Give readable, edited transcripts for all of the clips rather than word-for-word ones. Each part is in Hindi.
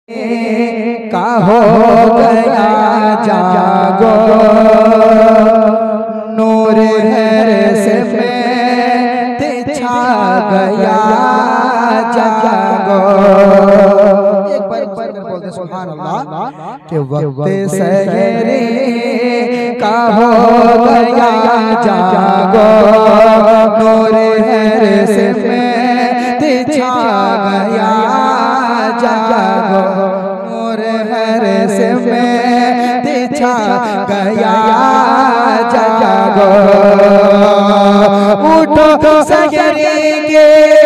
का हो गया जागो, नूर है से में छा गया जागो। एक बार बोलते सुभान अल्लाह कि वक्त सहरी का हो गया जागो, नूर है से में छा गया जागो, नूर है से में छा गया जागो। उठो सहरी के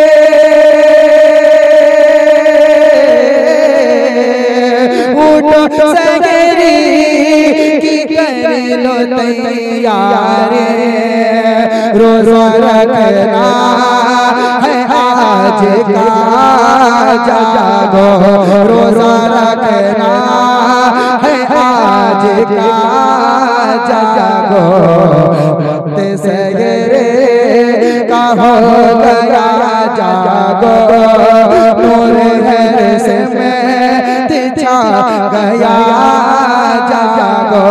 सहरी की कर लो तैयारी, रोज़ा रखना है आज का जागो, रोज़ा रखना है आज का जागो। वक्त सहरी का हो गया जागो, नूर है से में छा गया जागो।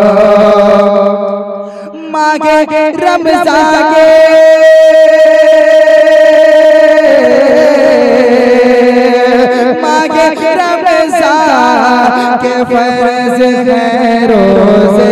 मांगे रमज़ान के मांगे रमज़ान के फर्ज है रोज़े,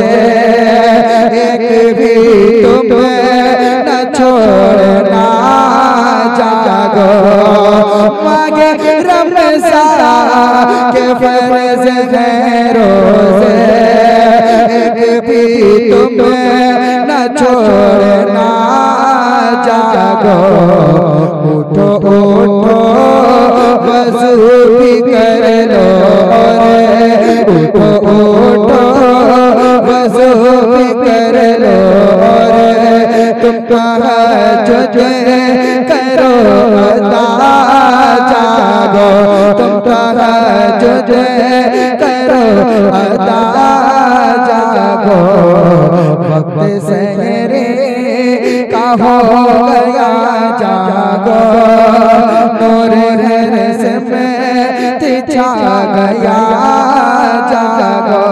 एक भी तुम न छोड़ना जागो। मांगे रमज़ान के फर्ज है रोज़े, एक भी तुम न छोड़ना जागो। उठो उठो वज़ू भी कर लो रे, उठो उठो वज़ू भी कर लो रे, तुम तहज्जुद करो अता जागो, तुम तहज्जुद करो अता जागो। वक्त सहरी का हो गया जागो, नूर है से में छा गया जागो।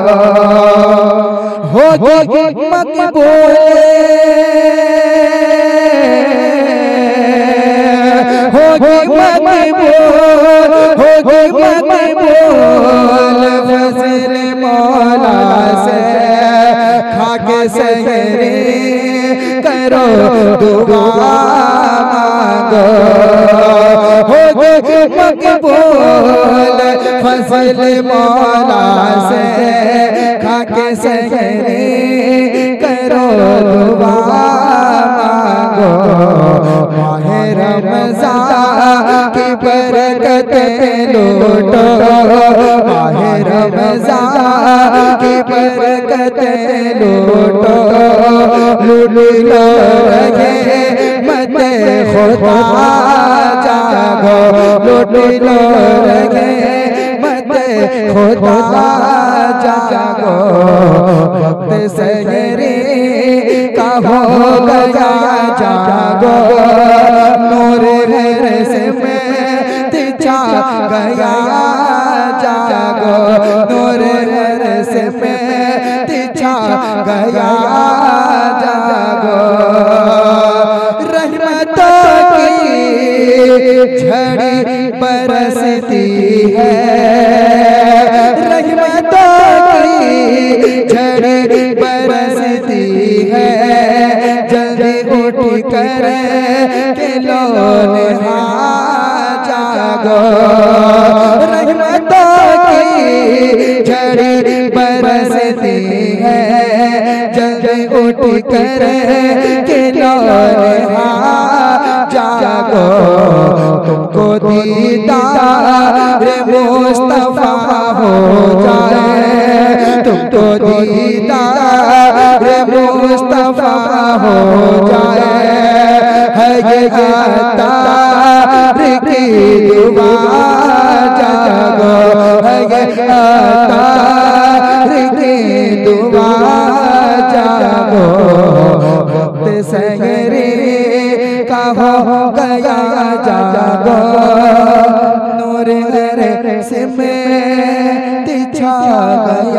होगी मकबूल होगी मकबूल होगी मकबूल फज़ल मौला से, खाके सहरी करो दुआ मांगो। होगी मकबूल फज़ल मौला से, खाके सहरी करो दुआ मांगो। माहे रमज़ान की बरकतें लूटो, माहे रमज़ान की बरकतें लूटो, लूट लो रहे मत खुदा जागो, लूट लो रहे मत खुदा जागो। वक्त सहरी का हो गया जागो, नूर है से में छा गया जागो, नूर है से में छा गया जागो। रहमतों की झड़ी बरसती है, रहमतों की झड़ी बरसती है, जल्दी उठ कर के लो जागो। रहमतों की झड़ी बरसती है, जल्दी उठ कर के लो जागो। तुमको दीदार मुस्तफा हो जाए, तुमको दीदार मुस्तफा हो जाए, है ये अतार की दुआ जागो, है ये अतार की दुआ जागो। वक्त सहरी का हो गया जागो, नूर सिमत छा गई